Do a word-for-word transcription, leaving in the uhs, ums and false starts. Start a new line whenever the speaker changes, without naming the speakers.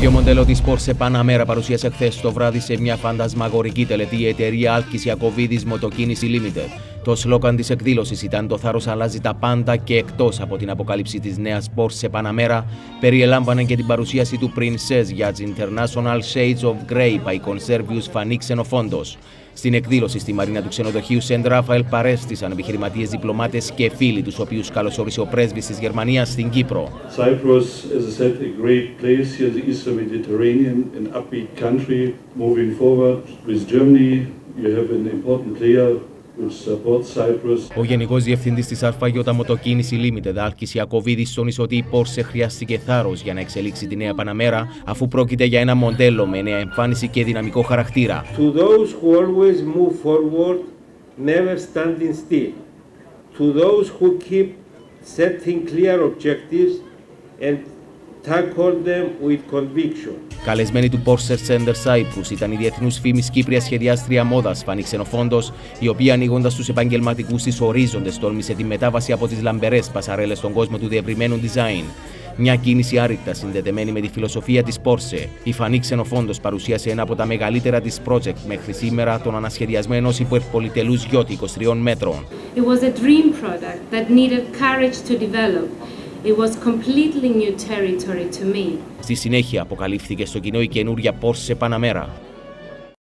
καινούριο μοντέλο της Porsche Panamera παρουσίασε χθες το βράδυ σε μια φαντασμαγορική τελετή η εταιρεία Άλκης Ιακωβίδης Μοτοκίνηση Limited. Το σλόγαν της εκδήλωσης ήταν «Το θάρρος αλλάζει τα πάντα» και εκτός από την αποκάλυψη της νέας Porsche Panamera, περιελάμβανε και την παρουσίαση του Princess Yachts International Shades of Grey by Conservius Φανή Ξενοφόντος. Στην εκδήλωση στη μαρίνα του ξενοδοχείου Σεντ Ράφαελ παρέστησαν επιχειρηματίες, διπλωμάτες και φίλοι, τους οποίους καλωσόρισε ο πρέσβης της Γερμανίας στην Κύπρο.
Cyprus, as I said, a great place here in the Eastern Mediterranean, an upbeat country. Moving forward with Germany, you have an important player which supports Cyprus.
Ο Γενικός Διευθυντής της ΑΙ Μοτοκίνηση Limited, Άλκης Ιακωβίδης, τόνισε ότι η Porsche χρειάστηκε θάρρος για να εξελίξει τη νέα Παναμέρα, αφού πρόκειται για ένα μοντέλο με νέα εμφάνιση και δυναμικό χαρακτήρα.
To those who always move forward, never standing still. To those who keep setting clear objectives and tackle them with conviction.
Καλεσμένη του Porsche Center Cyprus ήταν η διεθνούς φήμης Κύπρια σχεδιάστρια μόδας Φανή Ξενοφόντος, η οποία ανοίγοντας τους επαγγελματικούς της ορίζοντες τόλμησε τη μετάβαση από τις λαμπερές πασαρέλες στον κόσμο του διευρυμένου design. Μια κίνηση άρρηκτα συνδεδεμένη με τη φιλοσοφία της Porsche. Η Φανή Ξενοφόντος παρουσίασε ένα από τα μεγαλύτερα της project μέχρι σήμερα, τον ανασχεδιασμένο ενός υπερπολιτελούς γιώτη είκοσι τριών μέτρων.
It was a dream product that needed courage to develop. It was completely new territory to me.
Στη συνέχεια αποκαλύφθηκε στο κοινό η καινούρια Porsche Panamera.